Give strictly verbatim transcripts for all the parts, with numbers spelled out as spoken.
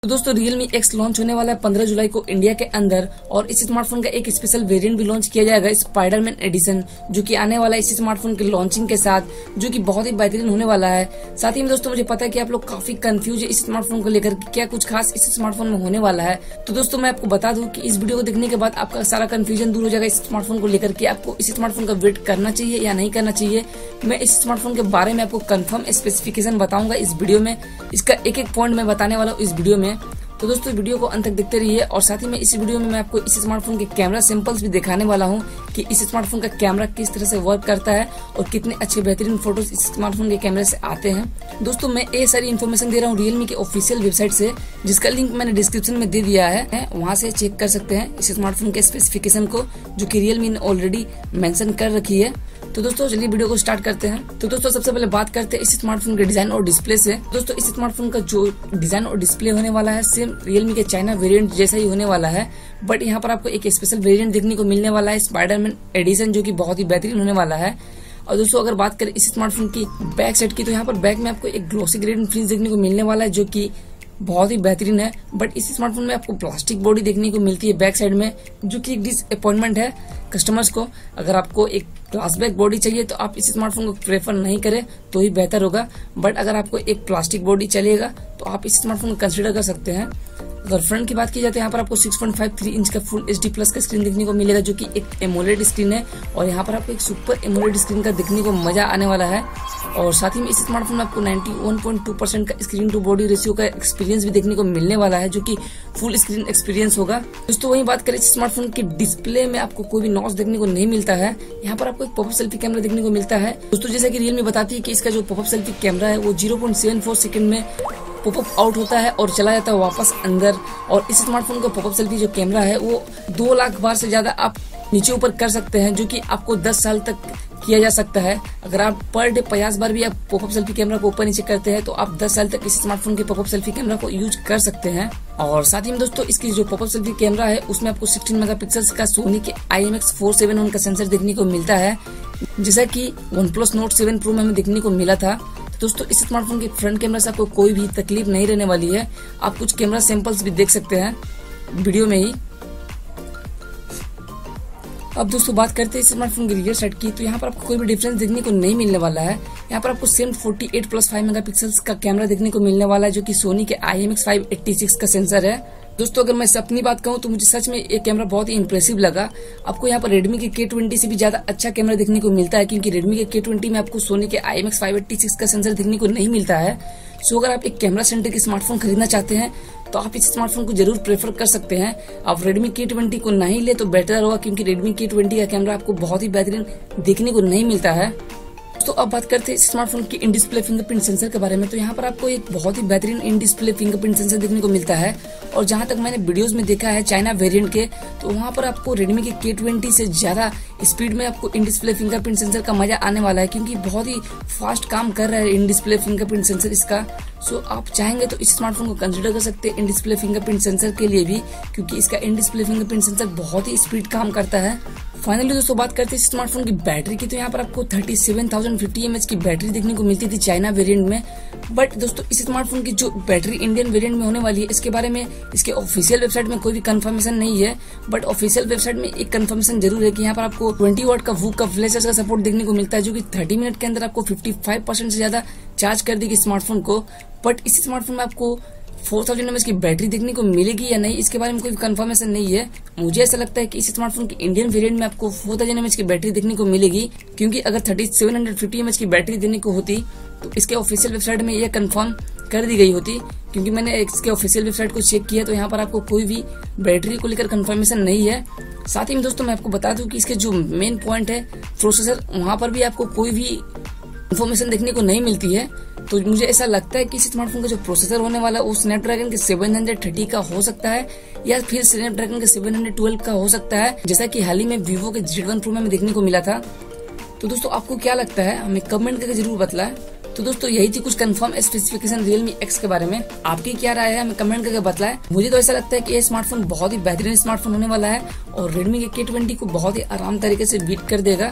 तो दोस्तों Realme X launch होने वाला है पंद्रह जुलाई को इंडिया के अंदर, और इस स्मार्टफोन का एक स्पेशल वेरिएंट भी लॉन्च किया जाएगा स्पाइडरमैन एडिशन, जो कि आने वाला है इस स्मार्टफोन के लॉन्चिंग के साथ, जो कि बहुत ही बेहतरीन होने वाला है। साथ ही में दोस्तों मुझे पता है कि आप लोग काफी कंफ्यूज है इस स्मार्टफोन को लेकर, क्या कुछ खास इस स्मार्टफोन में होने वाला है। तो दोस्तों मैं आपको बता दूं कि इस वीडियो को देखने के बाद आपका सारा कंफ्यूजन दूर हो जाएगा इस स्मार्टफोन को लेकर कि आपको इस स्मार्टफोन का वेट करना चाहिए या नहीं करना चाहिए। मैं इस स्मार्टफोन के बारे में आपको कंफर्म स्पेसिफिकेशन बताऊंगा इस वीडियो में, इसका एक एक पॉइंट मैं बताने वाला हूँ इस वीडियो में। तो दोस्तों वीडियो को अंत तक देखते रहिए, और साथ ही में इस वीडियो में मैं आपको इस स्मार्टफोन के कैमरा सैंपल्स भी दिखाने वाला हूं कि इस स्मार्टफोन का कैमरा किस तरह से वर्क करता है और कितने अच्छे बेहतरीन फोटोज इस स्मार्टफोन के कैमरे से आते हैं। दोस्तों मैं ये सारी इन्फॉर्मेशन दे रहा हूं Realme के ऑफिशियल वेबसाइट से, जिसका लिंक मैंने डिस्क्रिप्शन में दे दिया है, वहां से चेक कर सकते हैं इस स्मार्टफोन के स्पेसिफिकेशन को, जो कि Realme ने ऑलरेडी मेंशन कर रखी है। तो दोस्तों चलिए वीडियो को स्टार्ट करते हैं। तो दोस्तों सबसे पहले बात करते हैं इस स्मार्टफोन के डिजाइन और डिस्प्ले से। दोस्तों इस स्मार्टफोन का जो डिजाइन और डिस्प्ले होने वाला है सेम Realme के चाइना वेरिएंट जैसा ही होने वाला है, बट यहाँ पर आपको एक स्पेशल वेरिएंट देखने को मिलने वाला है स्पाइडरमैन एडिशन, जो कि बहुत ही बेहतरीन होने वाला है। और दोस्तों अगर बात करें इस स्मार्टफोन की बैक साइड की, तो यहाँ पर बैक में आपको एक ग्लॉसी ग्रेड फिनिश देखने को मिलने वाला है, जो कि बहुत ही बेहतरीन है। बट इस स्मार्टफोन में आपको प्लास्टिक बॉडी देखने को मिलती है बैक साइड में, जो कि एक डिसअपॉइंटमेंट है कस्टमर्स को। अगर आपको एक ग्लास बैक बॉडी चाहिए तो आप इस स्मार्टफोन को प्रेफर नहीं करें तो ही बेहतर होगा, बट अगर आपको एक प्लास्टिक बॉडी चलेगा तो आप इस स्मार्टफोन को कंसिडर कर सकते हैं। अगर फ्रंट की बात की जाए तो यहाँ पर आपको six point five three inch का फुल एच डी प्लस का स्क्रीन देखने को मिलेगा, जो कि एक एमोलेड स्क्रीन है, और यहाँ पर आपको एक सुपर एमोलेड स्क्रीन का देखने को मजा आने वाला है। और साथ ही में इस स्मार्टफोन में आपको इक्यानवे पॉइंट दो परसेंट का स्क्रीन टू बॉडी रेशियो का एक्सपीरियंस भी देखने को मिलने वाला है, जो कि फुल स्क्रीन एक्सपीरियंस होगा। दोस्तों वहीं बात करें इस स्मार्टफोन के डिस्प्ले में, आपको कोई भी नॉच देखने को नहीं मिलता है। यहाँ पर आपको एक पॉपअप सेल्फी कैमरा देखने को मिलता है। दोस्तों जैसा कि Realme बताती है कि इसका जो पॉपअप सेल्फी कैमरा है वो zero point seven four second में पॉपअप आउट होता है और चला जाता है वापस अंदर। और इस स्मार्टफोन का पॉपअप सेल्फी जो कैमरा है वो दो लाख बार से ज्यादा आप नीचे ऊपर कर सकते हैं, जो कि आपको दस साल तक किया जा सकता है। अगर आप पर डे पचास बार भी आप पॉपअप सेल्फी कैमरा को ऊपर नीचे करते हैं तो आप दस साल तक इस स्मार्टफोन के पॉपअप सेल्फी कैमरा को यूज कर सकते हैं। और साथ ही में दोस्तों इसकी जो पॉपअप सेल्फी कैमरा है उसमें आपको सोलह मेगापिक्सल का सोनी के I M X four seven one का सेंसर देखने को मिलता है, जैसा कि OnePlus note seven pro में हमें देखने को मिला था। दोस्तों इस स्मार्टफोन के फ्रंट कैमरा से आपको कोई भी तकलीफ नहीं रहने वाली है। आप कुछ कैमरा सैंपल्स भी देख सकते हैं वीडियो में ही। अब दोस्तों बात करते हैं इस स्मार्टफोन की रियर साइड की, तो यहाँ पर आपको कोई भी डिफरेंस देखने को नहीं मिलने वाला है। यहाँ पर आपको सेम अड़तालीस प्लस फाइव मेगापिक्सल्स का कैमरा देखने को मिलने वाला है, जो कि सोनी के I M X five eighty six का सेंसर है। दोस्तों अगर मैं अपनी बात कहूँ तो मुझे सच में ये कैमरा बहुत ही इंप्रेसिव लगा। आपको यहाँ पर Redmi के के ट्वेंटी से भी ज्यादा अच्छा कैमरा देखने को मिलता है, क्योंकि Redmi के के ट्वेंटी में आपको सोनी के I M X five eighty six का सेंसर देखने को नहीं मिलता है। सो अगर आप एक कैमरा सेंटर स्मार्टफोन खरीदना चाहते हैं तो आप इस स्मार्टफोन को जरूर प्रेफर कर सकते हैं। आप Redmi के ट्वेंटी को नहीं ले तो बेटर होगा, क्योंकि Redmi के ट्वेंटी का कैमरा आपको बहुत ही बेहतरीन देखने को नहीं मिलता है। तो अब बात करते हैं इस स्मार्टफोन की इन डिस्प्ले फिंगरप्रिंट सेंसर के बारे में। तो यहाँ पर आपको एक बहुत ही बेहतरीन इन डिस्प्ले फिंगरप्रिंट सेंसर देखने को मिलता है, और जहां तक मैंने वीडियोस में देखा है चाइना वेरिएंट के, तो वहां पर आपको Redmi के के ट्वेंटी से ज्यादा स्पीड में आपको इन डिस्प्ले फिंगरप्रिंट सेंसर का मजा आने वाला है, क्योंकि बहुत ही फास्ट काम कर रहा है इन डिस्प्ले फिंगरप्रिंट सेंसर इसका। सो आप चाहेंगे तो इस स्मार्टफोन को कंसिडर कर सकते हैं इन डिस्प्ले फिंगरप्रिंट सेंसर के लिए भी, क्योंकि इसका इन डिस्प्ले फिंगरप्रिंट सेंसर बहुत ही स्पीड काम करता है। फाइनली दोस्तों बात करते हैं इस स्मार्टफोन की बैटरी की, तो यहाँ पर आपको thirty seven thousand fifty M H की बैटरी देखने को मिलती थी चाइना वेरिएंट में। बट दोस्तों इस स्मार्टफोन की जो बैटरी इंडियन वेरिएंट में होने वाली है, इसके बारे में इसके ऑफिशियल वेबसाइट में कोई भी कंफर्मेशन नहीं है, बट ऑफिशियल वेबसाइट में एक कंफर्मेशन जरूर है कि यहाँ पर आपको ट्वेंटी वाट का वूक का फ्लैश का सपोर्ट देखने को मिलता है, जो कि थर्टी मिनट के अंदर आपको फिफ्टी फाइव परसेंट से ज्यादा चार्ज कर देगी स्मार्टफोन को। बट इस स्मार्टफोन में आपको फोर थाउजेंड एम एच की बैटरी देखने को मिलेगी या नहीं, इसके बारे में कोई कंफर्मेशन नहीं है। मुझे ऐसा लगता है कि इस स्मार्टफोन की इंडियन वेरिएंट में आपको फोर थाउजेंड एम एच की बैटरी देखने को मिलेगी, क्योंकि अगर thirty seven hundred fifty M H की बैटरी देने को होती तो इसके ऑफिशियल वेबसाइट में यह कंफर्म कर दी गई होती, क्योंकि मैंने इसके ऑफिशियल वेबसाइट को चेक किया तो यहाँ पर आपको कोई भी बैटरी को लेकर कंफर्मेशन नहीं है। साथ ही में दोस्तों मैं आपको बता दूं कि इसके जो मेन पॉइंट है प्रोसेसर, वहां पर भी आपको कोई भी इन्फॉर्मेशन देखने को नहीं मिलती है। तो मुझे ऐसा लगता है कि इस स्मार्टफोन का जो प्रोसेसर होने वाला है वो स्नैपड्रैगन के सेवन थर्टी का हो सकता है, या फिर स्नैपड्रैगन के सेवन ट्वेल्व का हो सकता है, जैसा कि हाल ही में वीवो के जेड वन प्रो में देखने को मिला था। तो दोस्तों आपको क्या लगता है हमें कमेंट करके जरूर बतलाएं। तो दोस्तों यही थी कुछ कंफर्म स्पेसिफिकेशन Realme X के बारे में। आपकी क्या राय है हमें कमेंट करके बताएं। मुझे तो ऐसा लगता है कि ये स्मार्टफोन बहुत ही बेहतरीन स्मार्टफोन होने वाला है और Redmi के के ट्वेंटी को बहुत ही आराम तरीके से बीट कर देगा।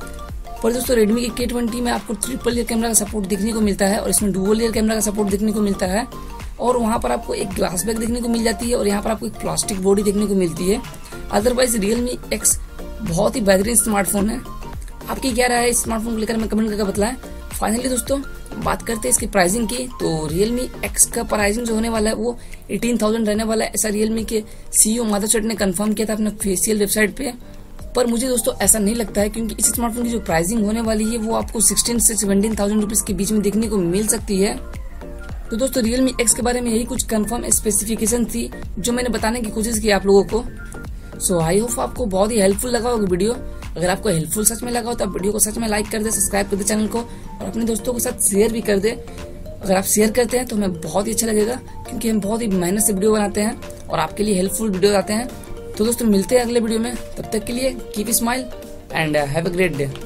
पर दोस्तों Redmi के के ट्वेंटी में आपको ट्रिपल लेयर कैमरा का सपोर्ट देखने को मिलता है और इसमें डुअल लेयर कैमरा का सपोर्ट देखने को मिलता है। और वहाँ पर आपको एक ग्लास बैग देखने को मिल जाती है और यहाँ पर आपको एक प्लास्टिक बॉडी देखने को मिलती है। अदरवाइज Realme X बहुत ही बेहतरीन स्मार्टफोन है। आपकी क्या राय है इस स्मार्टफोन को लेकर, मैं कमेंट करके बताएं। फाइनली दोस्तों बात करते हैं इसकी प्राइसिंग की, तो Realme X का प्राइसिंग जो होने वाला है वो अठारह हज़ार रहने वाला है, ऐसा Realme के सीईओ माधव चट ने कंफर्म किया था अपने ऑफिशियल वेबसाइट पे। पर मुझे दोस्तों ऐसा नहीं लगता है, क्योंकि इस स्मार्टफोन की जो प्राइसिंग होने वाली है वो आपको सोलह से सत्रह हज़ार रुपीज के बीच में देखने को मिल सकती है। तो दोस्तों Realme X के बारे में यही कुछ कंफर्म स्पेसिफिकेशन थी जो मैंने बताने की कोशिश की आप लोगों को। सो आई होप आपको बहुत ही हेल्पफुल लगा होगा वीडियो। अगर आपको हेल्पफुल सच में लगा हो तो आप वीडियो को सच में लाइक कर दे, सब्सक्राइब कर दे चैनल को और अपने दोस्तों के साथ शेयर भी कर दे। अगर आप शेयर करते हैं तो हमें बहुत ही अच्छा लगेगा, क्योंकि हम बहुत ही मेहनत से वीडियो बनाते हैं और आपके लिए हेल्पफुल वीडियो आते हैं। तो दोस्तों मिलते हैं अगले वीडियो में, तब तक के लिए keep smile and have a great day.